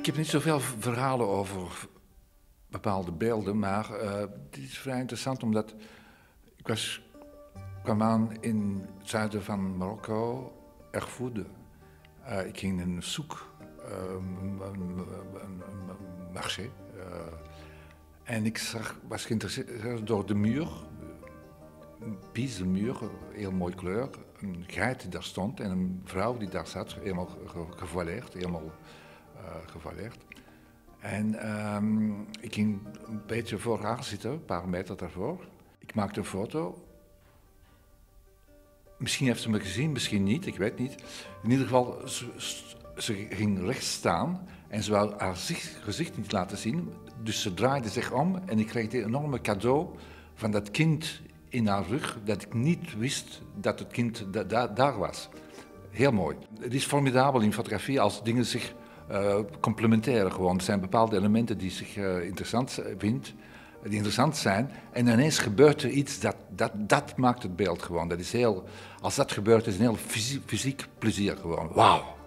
heb niet zoveel verhalen over bepaalde beelden, maar het is vrij interessant omdat ik kwam aan in het zuiden van Marokko, Erfoud. Ik ging in een souk, een marché. En ik was geïnteresseerd door de muur, een piece muur, heel mooi kleur, een geit die daar stond en een vrouw die daar zat, helemaal gevoileerd, En ik ging een beetje voor haar zitten, een paar meter daarvoor. Ik maakte een foto. Misschien heeft ze me gezien, misschien niet, ik weet niet. In ieder geval, ze ging rechts staan en ze wou haar gezicht niet laten zien. Dus ze draaide zich om en ik kreeg een enorme cadeau van dat kind in haar rug, dat ik niet wist dat het kind daar was. Heel mooi. Het is formidabel in fotografie als dingen zich complementeren gewoon. Er zijn bepaalde elementen die zich die interessant zijn. En ineens gebeurt er iets dat maakt het beeld gewoon. Dat is als dat gebeurt, is een heel fysiek plezier gewoon. Wauw.